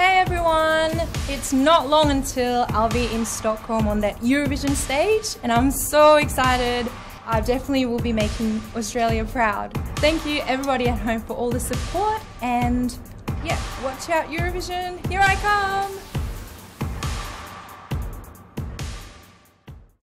Hey everyone! It's not long until I'll be in Stockholm on that Eurovision stage and I'm so excited. I definitely will be making Australia proud. Thank you everybody at home for all the support and yeah, watch out Eurovision, here I come!